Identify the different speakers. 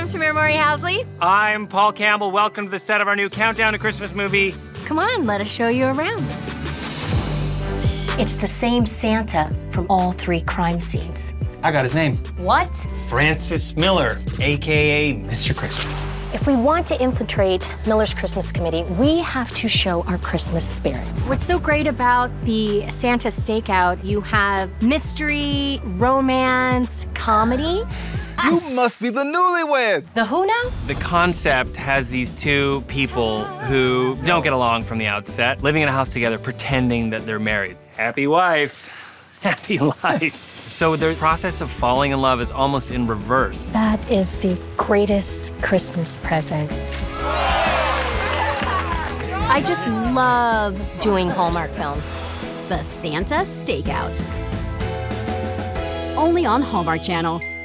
Speaker 1: I'm Tamara Mori Housley.
Speaker 2: I'm Paul Campbell. Welcome to the set of our new Countdown to Christmas movie.
Speaker 1: Come on, let us show you around.
Speaker 3: It's the same Santa from all 3 crime scenes.
Speaker 2: I got his name.
Speaker 3: What?
Speaker 2: Francis Miller, a.k.a. Mr. Christmas.
Speaker 3: If we want to infiltrate Miller's Christmas Committee, we have to show our Christmas spirit.
Speaker 1: What's so great about the Santa Stakeout, you have mystery, romance, comedy.
Speaker 4: You must be the newlywed.
Speaker 3: The who now?
Speaker 2: The concept has these 2 people who don't get along from the outset, living in a house together, pretending that they're married. Happy wife, happy life. So the process of falling in love is almost in reverse.
Speaker 3: That is the greatest Christmas present.
Speaker 1: I just love doing Hallmark films.
Speaker 5: The Santa Stakeout. Only on Hallmark Channel.